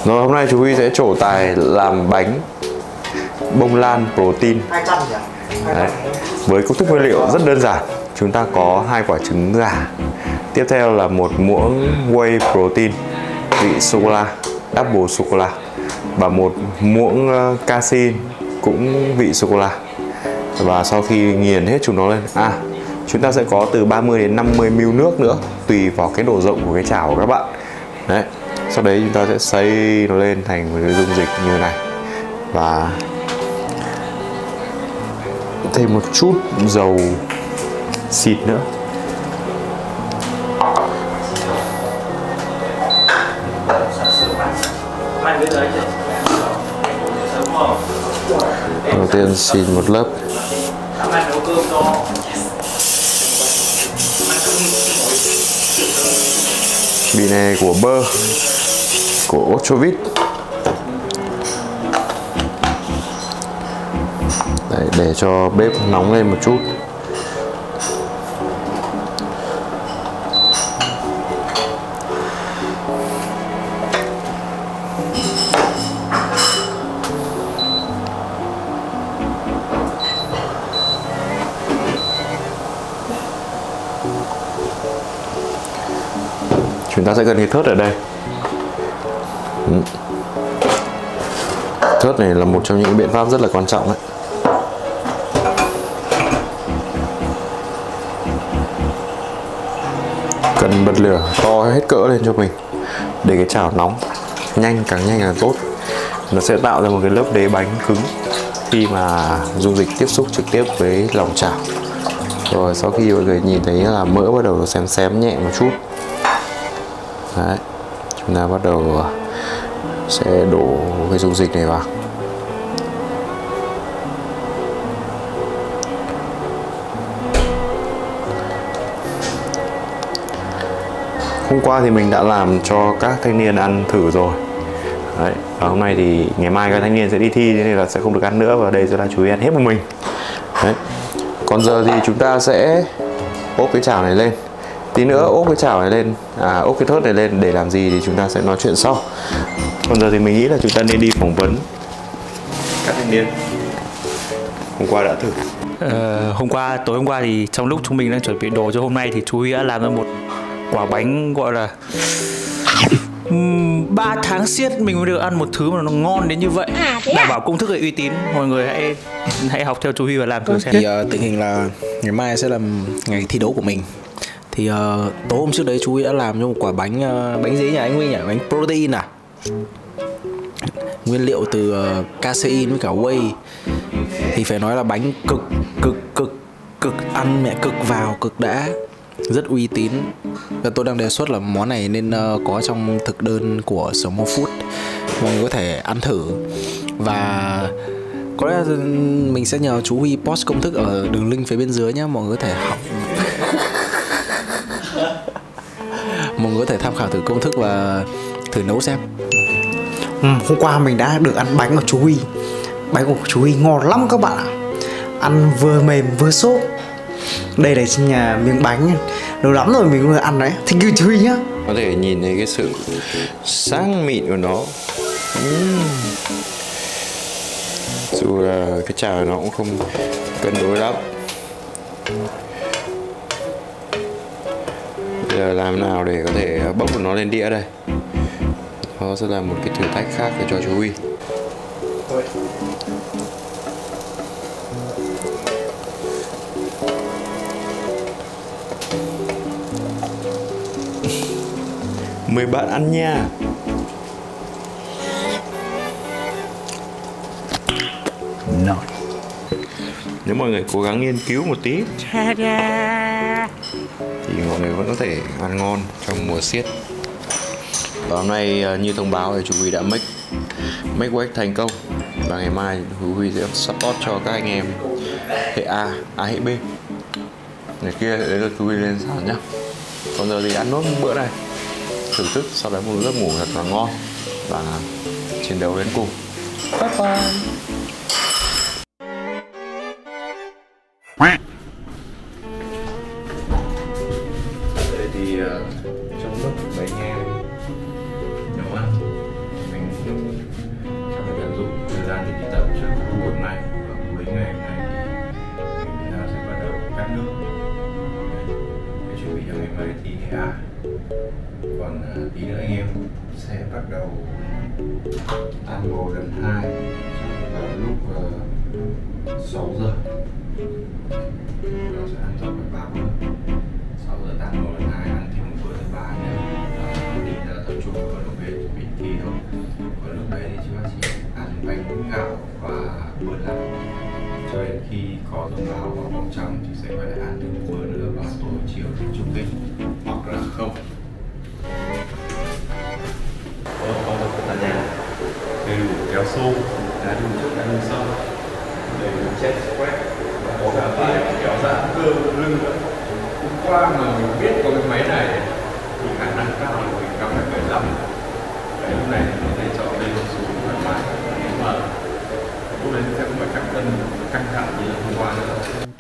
Rồi hôm nay chú Huy sẽ trổ tài làm bánh bông lan protein. 200 nhỉ? Đấy. Với công thức nguyên liệu rất đơn giản. Chúng ta có 2 quả trứng gà. Tiếp theo là một muỗng whey protein vị sô cô la, double sô cô la, và một muỗng casein cũng vị sô cô la. Và sau khi nghiền hết chúng nó lên, chúng ta sẽ có từ 30 đến 50 ml nước nữa, tùy vào cái độ rộng của cái chảo của các bạn. Đấy. Sau đấy chúng ta sẽ xay nó lên thành một cái dung dịch như thế này và thêm một chút dầu xịt nữa. Đầu tiên xịt một lớp bị này của bơ của Ochovit. Đấy, để cho bếp nóng lên một chút. Chúng ta sẽ cần cái thớt ở đây. Thớt này là một trong những biện pháp rất là quan trọng đấy. Cần bật lửa to hết cỡ lên cho mình để cái chảo nóng nhanh, càng nhanh càng tốt. Nó sẽ tạo ra một cái lớp đế bánh cứng khi mà dung dịch tiếp xúc trực tiếp với lòng chảo. Rồi sau khi mọi người nhìn thấy là mỡ bắt đầu xém xém nhẹ một chút. Đấy, chúng ta bắt đầu sẽ đổ cái dung dịch này vào. Hôm qua thì mình đã làm cho các thanh niên ăn thử rồi. Đấy, và hôm nay thì ngày mai các thanh niên sẽ đi thi, thế nên là sẽ không được ăn nữa, và đây sẽ là chú ý ăn hết một mình. Đấy. Còn giờ thì chúng ta sẽ ốp cái chảo này lên. Tí nữa ốp cái chảo này lên, ốp cái thớt này lên để làm gì thì chúng ta sẽ nói chuyện sau. Còn giờ thì mình nghĩ là chúng ta nên đi phỏng vấn các thanh niên hôm qua đã thử. Tối hôm qua thì trong lúc chúng mình đang chuẩn bị đồ cho hôm nay thì chú Huy đã làm ra một quả bánh gọi là 3 tháng xiết mình mới được ăn một thứ mà nó ngon đến như vậy. Đảm bảo công thức là uy tín. Mọi người hãy học theo chú Huy và làm thử xem. Thì tình hình là ngày mai sẽ là ngày thi đấu của mình. Thì tối hôm trước đấy chú Huy đã làm cho một quả bánh gì nhỉ anh Huy nhỉ? Bánh protein à? Nguyên liệu từ casein với cả whey. Thì phải nói là bánh cực ăn mẹ, cực vào cực đã, rất uy tín. Và tôi đang đề xuất là món này nên có trong thực đơn của Small Food, mọi người có thể ăn thử. Và có lẽ mình sẽ nhờ chú Huy post công thức ở đường link phía bên dưới nhé, mọi người có thể học. Mọi người có thể tham khảo thử công thức và thử nấu xem. Hôm qua mình đã được ăn bánh của chú Huy. Bánh của chú Huy ngon lắm các bạn ạ. Ăn vừa mềm vừa xốp. Đây là trên nhà miếng bánh. Lâu lắm rồi mình vừa ăn đấy. Thank you chú Huy nhá. Có thể nhìn thấy cái sự sáng mịn của nó. Dù là cái chảo nó cũng không cân đối lắm. Bây giờ làm nào để có thể bốc nó lên đĩa đây. Nó sẽ là một cái thử thách khác để cho chú Huy. Mời bạn ăn nha. Nếu mọi người cố gắng nghiên cứu một tí thì mọi người vẫn có thể ăn ngon trong mùa xiết. Và hôm nay như thông báo thì chú Huy đã make wake thành công. Và ngày mai chú Huy sẽ support cho các anh em hệ A, hệ B. Ngày kia đấy là chú Huy lên sàn nhá. Còn giờ thì ăn nốt bữa này, thưởng thức, sau đó một giấc ngủ thật là ngon và chiến đấu đến cùng. Bye bye. Thì trong lúc mấy anh em nấu ăn, mình về thì Nghệ An. Còn tí nữa anh em sẽ bắt đầu ăn bò lần 2 vào lúc 6 giờ. Nó sẽ ăn trong 3 bữa. 6 giờ tan bò lần 2, ăn thêm một bữa thứ 3 nữa. Đi tập trung vào lúc về chuẩn bị thi thôi. Và lúc đấy thì chúng ta chỉ ăn bánh gạo và bữa lạ cho đến khi có thông báo vào vòng trong thì sẽ phải ăn thêm một bữa nữa vào tối chiều để chung kết hoặc là không. Có một cái nhà đầy đủ kéo xô, đá đường trước đá đường sau, đầy đủ chết squat, có cả bài kéo giãn cơ lưng nữa. Hôm qua mà mình biết có cái máy này thì khả năng cao là mình gặp phải 75. Đấy, lúc này mình có thể chọn lên một số thoải mái. Nhưng mà lúc đấy sẽ không phải cắt cân căng thẳng như là hôm qua nữa.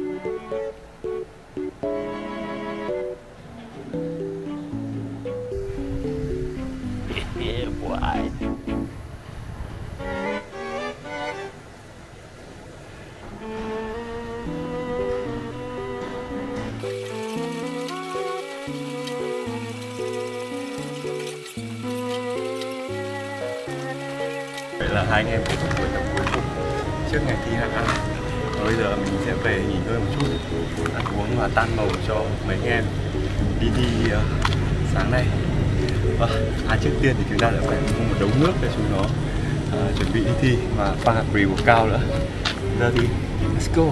Vậy là hai anh em kết thúc buổi tập cuối cùng trước ngày thi hạng A. Bây giờ mình sẽ về nghỉ ngơi một chút, ăn uống và tan màu cho mấy anh em đi thi sáng nay. Trước tiên thì chúng ta đã phải mua một đống nước để chúng nó chuẩn bị đi thi và pha pre-workout nữa. Giờ thì let's go.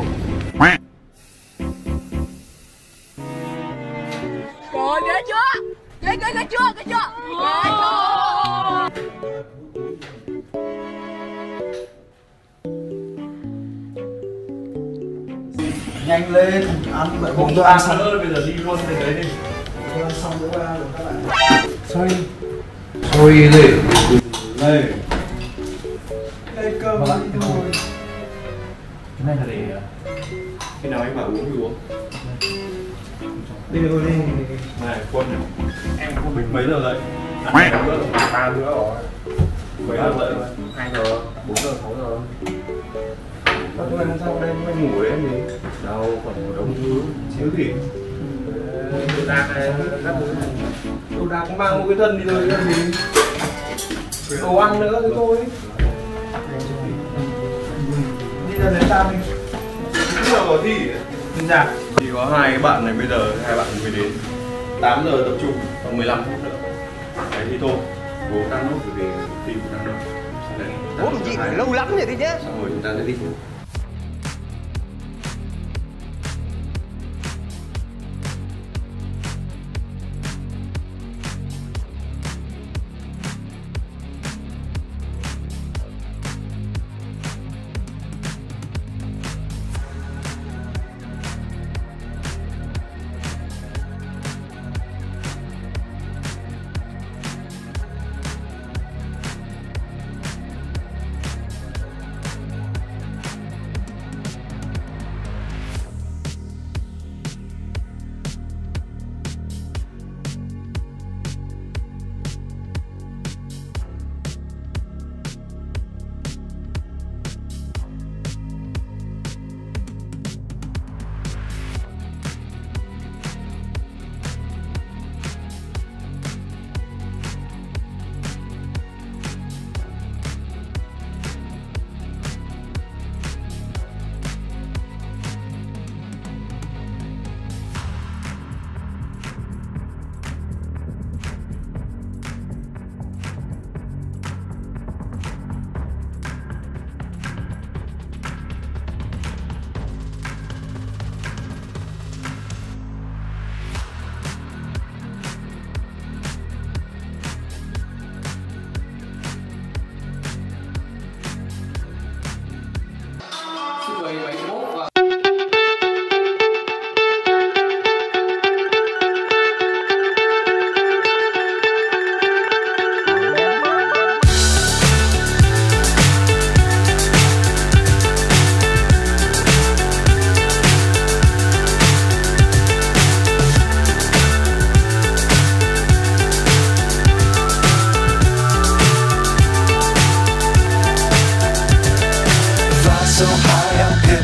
Rồi ghê chưa? Ghê chưa? Ghê chưa? Nhanh lên, ăn vậy không tôi ăn xong. Bây giờ đi luôn đến đấy đi. Tôi ăn xong rồi ăn rồi các bạn. Xoay lên. Đây. Đây cơm đi thôi. Cái này là để khi nào anh bảo uống thì uống. Đi rồi đi. Này Quân này, em có bình mấy giờ dậy? 2 bữa, 3 bữa rồi. Mấy giờ dậy? 2 giờ, 4 giờ, 6 giờ. Hôm nay sao đây mới ngủ đấy em gì? Đâu, còn một đống thứ xíu gì. Đồ đạc này, đồ đạc cũng mang một cái thân đi rồi làm gì? Đồ ăn nữa thì thôi. Đi ra đến tao đi. Bây giờ có thi xin chào. Chỉ có hai cái bạn này bây giờ hai bạn mới đến 8 giờ tập trung, còn 15 phút nữa. Đấy thì thôi, bố đang nốt về thi của đang nốt. Bố làm gì phải lâu lắm vậy đi chứ. Xong rồi chúng ta sẽ đi.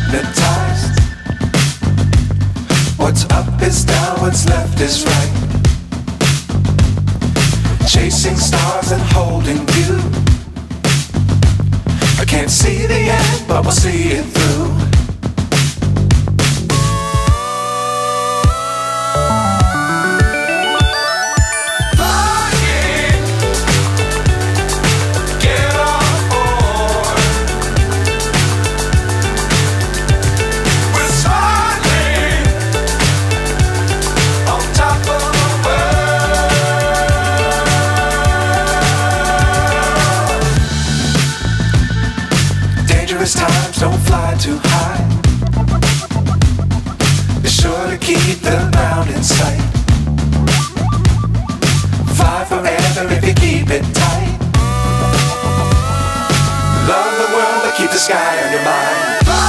What's up is down, what's left is right. chasing stars and holding you. I can't see the end, but we'll see it through. Times don't fly too high. Be sure to keep the ground in sight. Fly forever if you keep it tight. Love the world but keep the sky on your mind.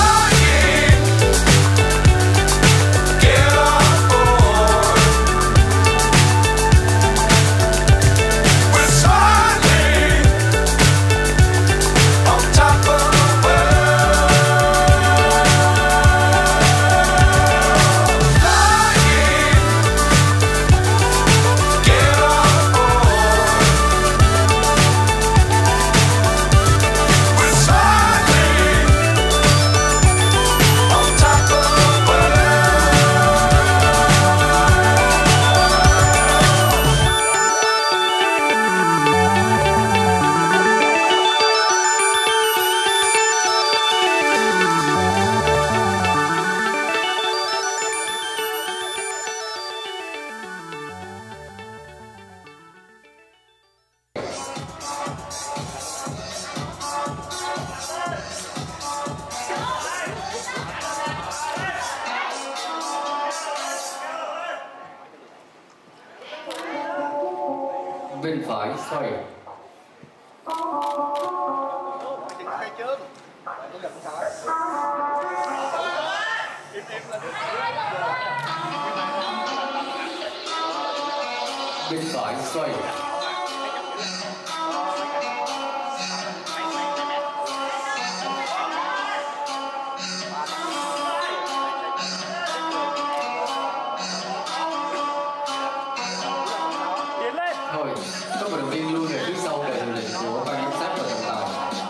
Bên phải xoay. Bên phải xoay. Thôi, các vận động viên lui về phía sau để hiệu lệnh của ban giám sát và trọng tài.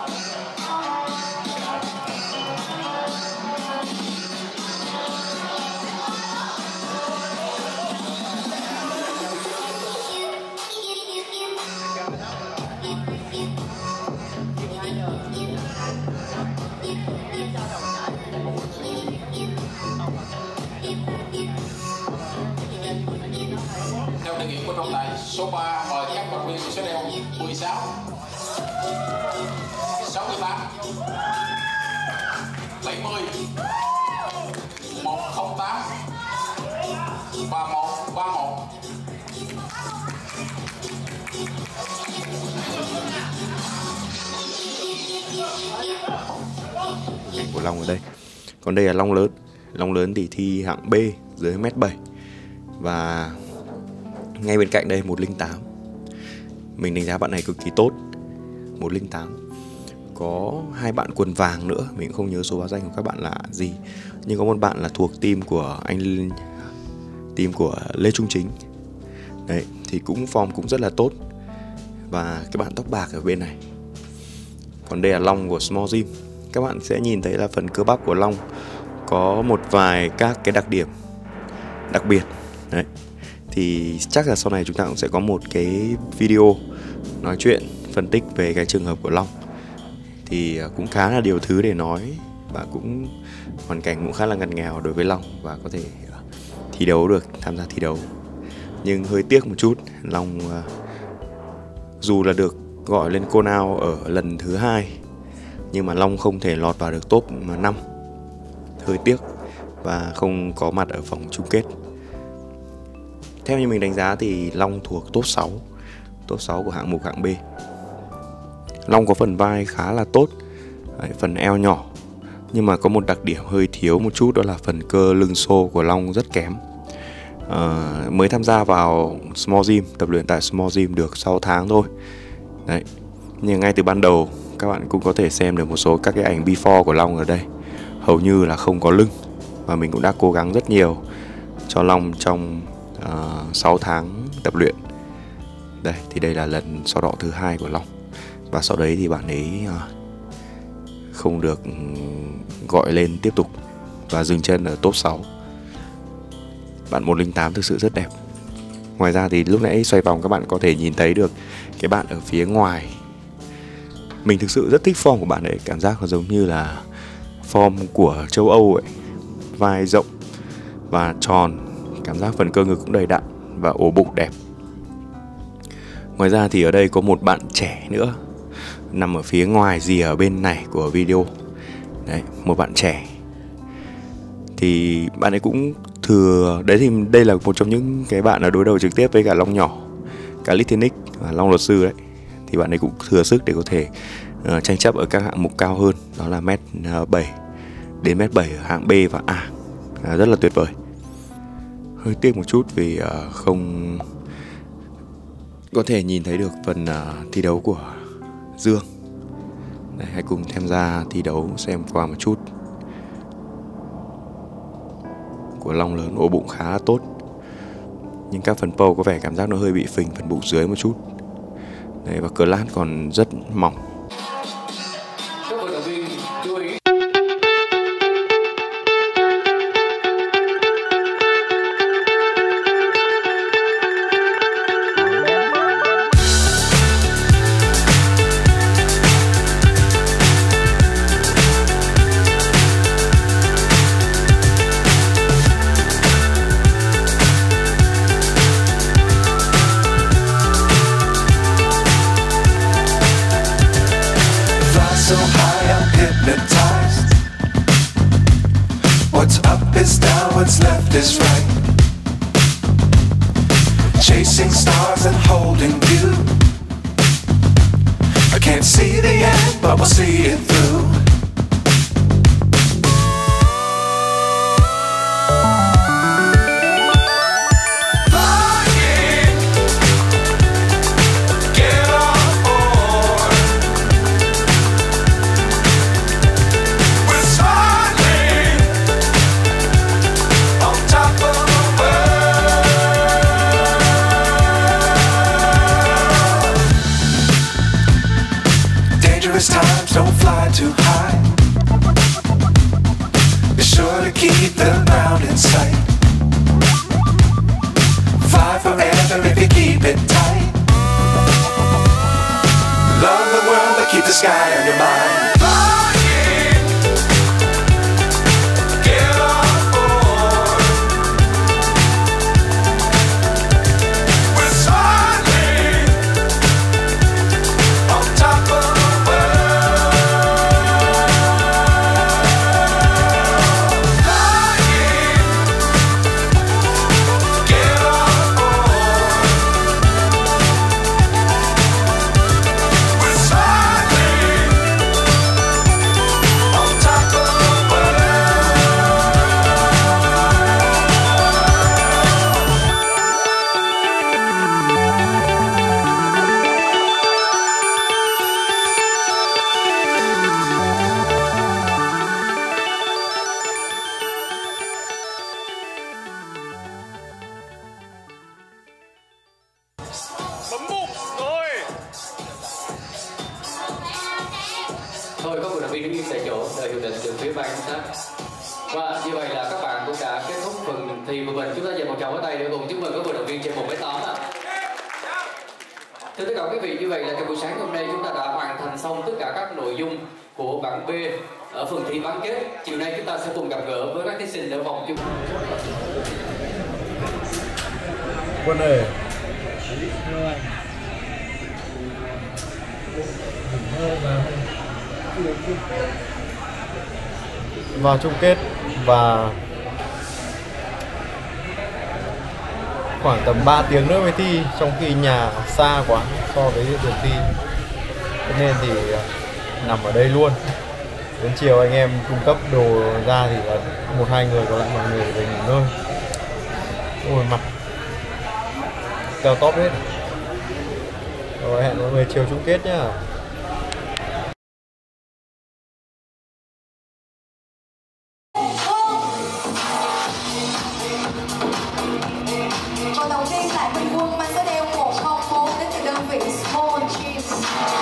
Theo đề nghị của trọng tài, số 3 mời các vận động viên số đeo 16, 68, 70, 108, 31, 31. Của long ở đây. Còn đây là long lớn. Long lớn thì thi hạng B dưới 1m7. Và ngay bên cạnh đây 108. Mình đánh giá bạn này cực kỳ tốt. 108. Có hai bạn quần vàng nữa, mình cũng không nhớ số báo danh của các bạn là gì, nhưng có một bạn là thuộc team của team của Lê Trung Chính. Đấy, thì cũng form cũng rất là tốt. Và cái bạn tóc bạc ở bên này. Còn đây là long của Small Gym. Các bạn sẽ nhìn thấy là phần cơ bắp của long có một vài các cái đặc điểm đặc biệt. Đấy. Thì chắc là sau này chúng ta cũng sẽ có một cái video nói chuyện phân tích về cái trường hợp của long. Thì cũng khá là nhiều thứ để nói, và cũng hoàn cảnh cũng khá là ngặt nghèo đối với long, và có thể thi đấu được, tham gia thi đấu. Nhưng hơi tiếc một chút, long dù là được gọi lên call out ở lần thứ 2, nhưng mà long không thể lọt vào được top 5. Hơi tiếc, và không có mặt ở vòng chung kết. Theo như mình đánh giá thì long thuộc top 6. Top 6 của hạng mục hạng B. Long có phần vai khá là tốt. Đấy, phần eo nhỏ. Nhưng mà có một đặc điểm hơi thiếu một chút, đó là phần cơ lưng xô của long rất kém. Mới tham gia vào Small Gym, tập luyện tại Small Gym được 6 tháng thôi. Đấy. Nhưng ngay từ ban đầu các bạn cũng có thể xem được một số các cái ảnh before của long ở đây. Hầu như là không có lưng. Và mình cũng đã cố gắng rất nhiều cho long trong 6 tháng tập luyện Đây thì đây là lần so đỏ thứ 2 của Long. Và sau đấy thì bạn ấy không được gọi lên tiếp tục và dừng chân ở top 6. Bạn 108 thực sự rất đẹp. Ngoài ra thì lúc nãy xoay vòng các bạn có thể nhìn thấy được cái bạn ở phía ngoài. Mình thực sự rất thích form của bạn ấy, cảm giác nó giống như là form của châu Âu ấy. Vai rộng và tròn, cảm giác phần cơ ngực cũng đầy đặn và ổ bụng đẹp. Ngoài ra thì ở đây có một bạn trẻ nữa nằm ở phía ngoài rìa ở bên này của video. Đấy, một bạn trẻ. Thì bạn ấy cũng thừa. Đấy thì đây là một trong những cái bạn ở đối đầu trực tiếp với cả Long nhỏ, cả Litinic và Long luật sư đấy. Thì bạn ấy cũng thừa sức để có thể tranh chấp ở các hạng mục cao hơn. Đó là mét 7 đến mét 7 ở hạng B và A. Rất là tuyệt vời. Hơi tiếc một chút vì không có thể nhìn thấy được phần thi đấu của Dương. Đây, hãy cùng tham gia thi đấu xem qua một chút. Của Long lớn, ổ bụng khá là tốt. Nhưng các phần pole có vẻ cảm giác nó hơi bị phình phần bụng dưới một chút. Đấy, và cờ lát còn rất mỏng. So high I'm hypnotized. What's up is down, what's left is right. Chasing stars and holding you. I can't see the end, but we'll see it through. Times don't fly too high. Be sure to keep the ground in sight. Fly forever if you keep it tight. Love the world but keep the sky on your mind. Thôi các cổ động viên đứng yên tại chỗ đợi hiệu lệnh từ phía ban giám sát. Và như vậy là các bạn cũng đã kết thúc phần thi của mình. Chúng ta dành một tràng pháo tay để cùng chúc mừng các cổ động viên trên 1m8 ạ. Thưa tất cả quý vị, như vậy là trong buổi sáng hôm nay chúng ta đã hoàn thành xong tất cả các nội dung của bảng B ở phần thi bán kết. Chiều nay chúng ta sẽ cùng gặp gỡ với các thí sinh ở vòng chung. Quân ơi. Vào chung kết và khoảng tầm 3 tiếng nữa mới thi, trong khi nhà xa quá so với đường thi, cho nên thì nằm ở đây luôn. Đến chiều anh em cung cấp đồ ra thì là 1-2 người, còn lại mọi người về nghỉ ngơi. Ôi mặt teo tóp hết. Rồi hẹn mọi người chiều chung kết nhá. Vận động viên Lại Minh Quân mang số đeo 101 đến từ vị small cheese.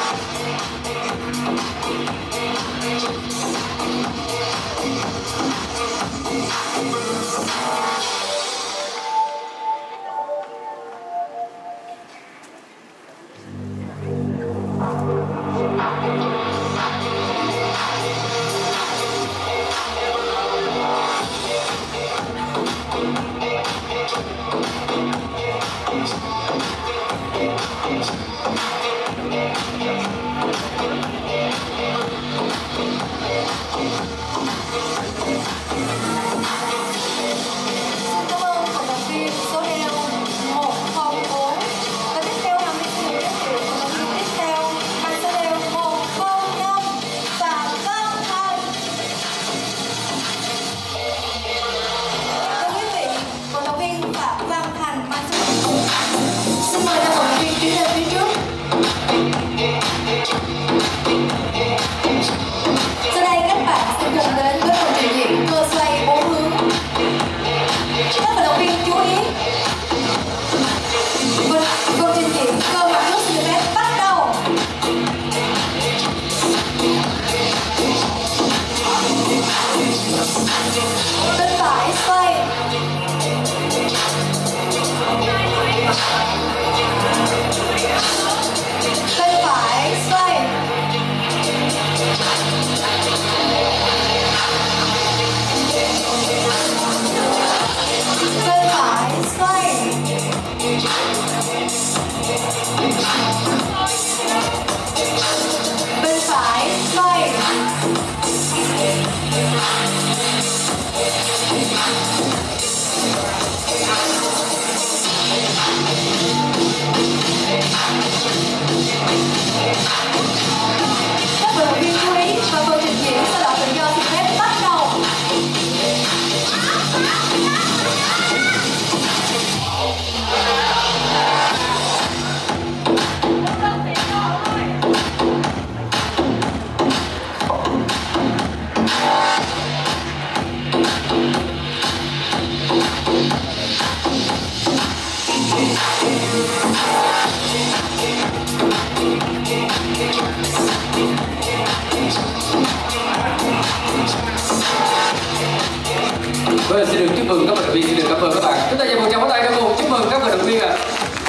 Vâng, xin được chúc mừng các vận động viên, xin được cảm ơn các bạn. Chúng ta dành một tràng pháo tay để cùng chúc mừng các vận động viên ạ.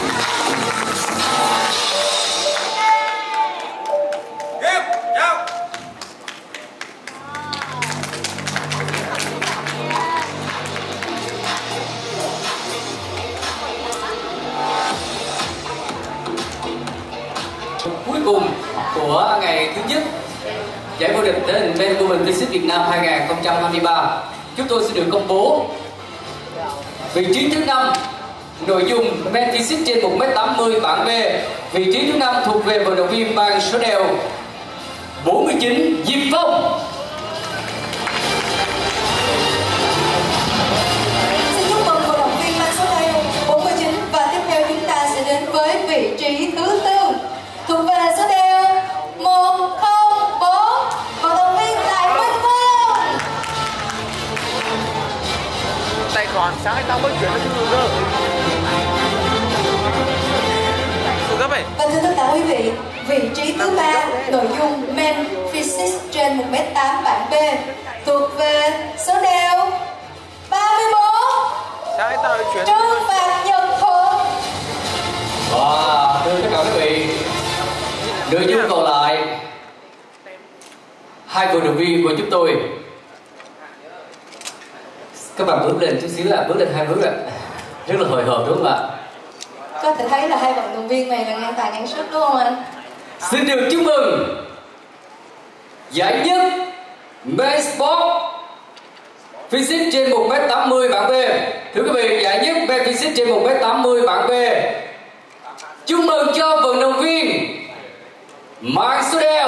Cuối cùng của ngày thứ nhất giải vô địch thể hình men women physics Việt Nam 2023, chúng tôi sẽ được công bố vị trí thứ 5 nội dung men physics trên 1m80 bảng B. Vị trí thứ 5 thuộc về vận động viên mang số đeo 49 Diệp Phong. Xin chúc mừng vận động viên mang số đeo 49 và tiếp theo chúng ta sẽ đến với vị trí thứ 4 thuộc về số đeo 104 vận động viên Lại Minh Phương. Tài khoản sáng nay tao mới chuyển cho người cơ. Và thưa tất cả quý vị, vị trí thứ 3 nội dung men physics trên 1m8 bảng B thuộc về số đeo 34 Trương Phạm Nhật Thuận. Và thưa tất cả quý vị, nội dung còn lại hai vận động viên của chúng tôi. Các bạn bước lên chút xíu ạ, bước lên 2 bước ạ. Rất là hồi hộp đúng không ạ? Có thể thấy là hai vận động viên này là ngang tài ngang sức đúng không anh? Xin được chúc mừng giải nhất Men Sport Physics trên 1m80 bảng B. Thưa quý vị, giải nhất Men Physics trên 1m80 bảng B. Chúc mừng cho vận động viên mang số đeo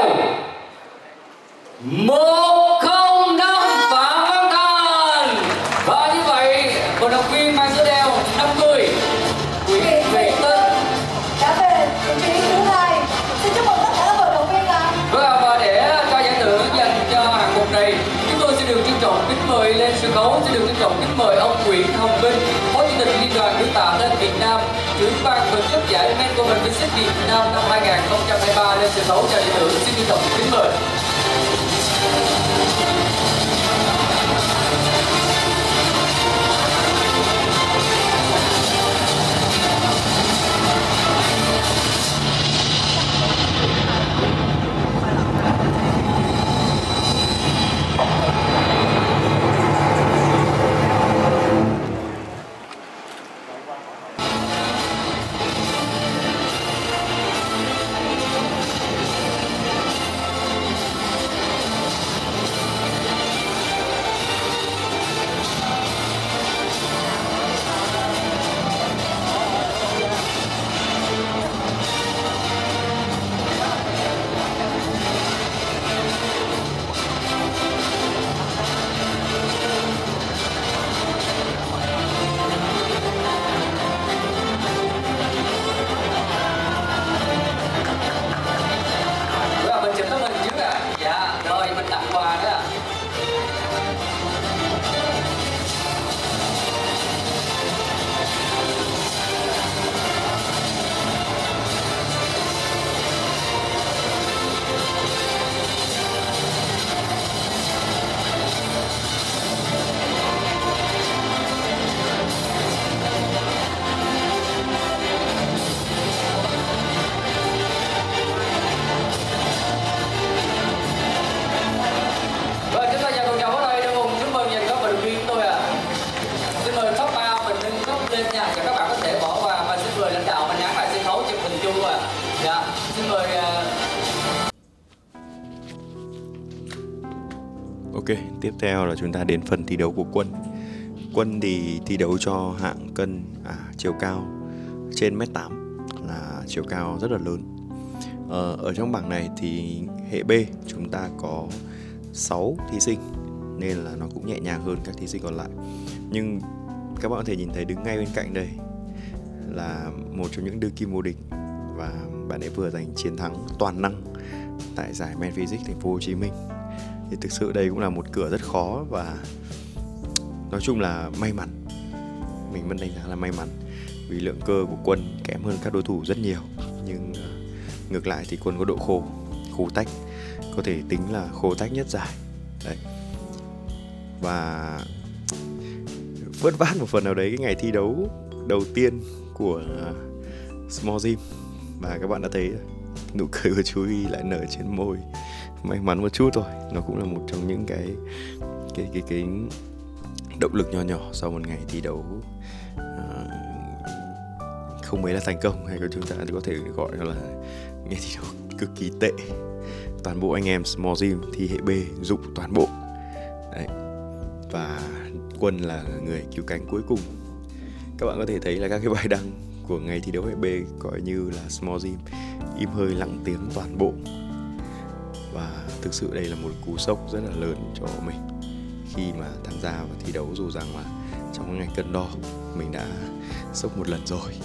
105 Phạm Văn Thành. Và như vậy, vận động viên mang số đeo 50 Nguyễn Thị Tinh đã về vị trí thứ 2. Xin chúc mừng tất cả các vận động viên ạ. Vâng, và để cho giải thưởng dành cho hạng mục này, chúng tôi sẽ được trân trọng kính mời lên sân khấu, sẽ được trân trọng kính mời ông Nguyễn Hồng Vinh, Phó Chủ tịch Liên đoàn Nước tạ Tên Việt Nam, trưởng ban tổ chức giải Men Women Physics Việt Nam năm 2023 lên sân khấu cho giải thưởng. Xin trân trọng kính mời. Ok, tiếp theo là chúng ta đến phần thi đấu của Quân. Quân thì thi đấu cho hạng cân chiều cao trên 1m8, là chiều cao rất là lớn. Ở trong bảng này thì hệ B chúng ta có 6 thí sinh nên là nó cũng nhẹ nhàng hơn các thí sinh còn lại. Nhưng các bạn có thể nhìn thấy đứng ngay bên cạnh đây là một trong những đương kim vô địch, và bạn ấy vừa giành chiến thắng toàn năng tại giải Men Physics thành phố Hồ Chí Minh. Thì thực sự đây cũng là một cửa rất khó, và nói chung là may mắn. Mình vẫn đánh giá là may mắn vì lượng cơ của Quân kém hơn các đối thủ rất nhiều. Nhưng ngược lại thì Quân có độ khô tách, có thể tính là khô tách nhất giải. Đấy. Và vất vát một phần nào đấy cái ngày thi đấu đầu tiên của Small Gym, và các bạn đã thấy nụ cười của chú Y lại nở trên môi. May mắn một chút thôi, nó cũng là một trong những cái động lực nhỏ nhỏ sau một ngày thi đấu không mấy là thành công, hay chúng ta có thể gọi nó là ngày thi đấu cực kỳ tệ. Toàn bộ anh em Small Gym thi hệ B dụng toàn bộ. Đấy. Và Quân là người cứu cánh cuối cùng. Các bạn có thể thấy là các cái bài đăng của ngày thi đấu hệ B coi như là Small Gym im hơi lặng tiếng toàn bộ. Và thực sự đây là một cú sốc rất là lớn cho mình khi mà tham gia vào thi đấu, dù rằng là trong ngày cân đo mình đã sốc một lần rồi.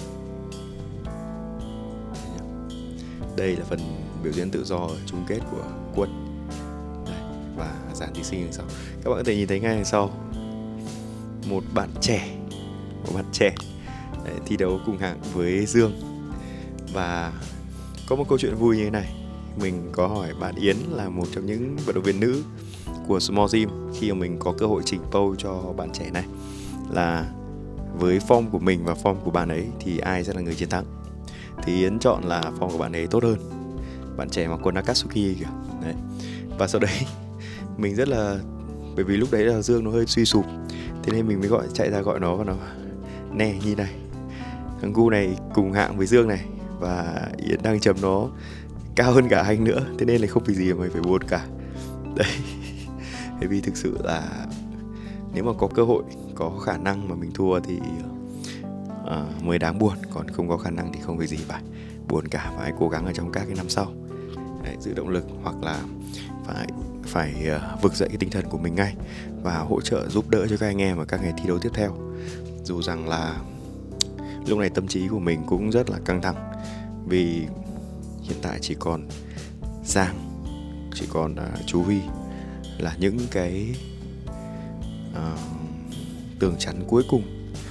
Đây là phần biểu diễn tự do ở chung kết của Quân. Đây, và dàn thí sinh đằng sau. Các bạn có thể nhìn thấy ngay đằng sau một bạn trẻ Đấy, thi đấu cùng hạng với Dương. Và có một câu chuyện vui như thế này. Mình có hỏi bạn Yến là một trong những vận động viên nữ của Small Gym, khi mà mình có cơ hội chỉnh poll cho bạn trẻ này là với form của mình và form của bạn ấy thì ai sẽ là người chiến thắng. Thì Yến chọn là form của bạn ấy tốt hơn, bạn trẻ mặc quần Akatsuki kìa. Đấy. Và sau đấy mình rất là, bởi vì lúc đấy là Dương nó hơi suy sụp, thế nên mình mới chạy ra gọi nó, và nó nè như này, thằng Gu này cùng hạng với Dương này, và Yến đang chấm nó cao hơn cả anh nữa, thế nên là không vì gì mà mày phải buồn cả. Đấy. Bởi vì thực sự là nếu mà có cơ hội, có khả năng mà mình thua thì mới đáng buồn, còn không có khả năng thì không vì gì phải buồn cả, và hãy cố gắng ở trong các cái năm sau. Đấy, giữ động lực, hoặc là phải vực dậy cái tinh thần của mình ngay và hỗ trợ giúp đỡ cho các anh em ở các ngày thi đấu tiếp theo. Dù rằng là lúc này tâm trí của mình cũng rất là căng thẳng, vì hiện tại chỉ còn Giang, chỉ còn chú Huy là những cái tường chắn cuối cùng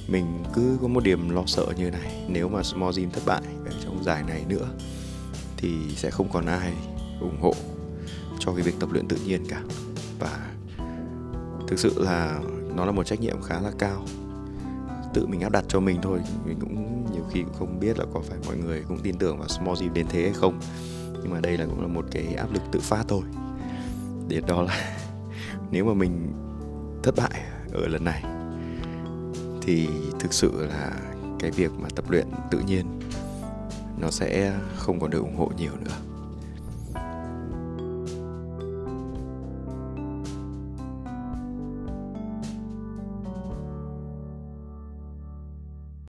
mình cứ có một điểm lo sợ như này, nếu mà small gym thất bại ở trong giải này nữa thì sẽ không còn ai ủng hộ cho cái việc tập luyện tự nhiên cả. Và thực sự là nó là một trách nhiệm khá là cao, tự mình áp đặt cho mình thôi. Mình cũng nhiều khi cũng không biết là có phải mọi người cũng tin tưởng vào small gym đến thế hay không, nhưng mà đây là cũng là một cái áp lực tự phát thôi. Để đó là nếu mà mình thất bại ở lần này thì thực sự là cái việc mà tập luyện tự nhiên nó sẽ không còn được ủng hộ nhiều nữa.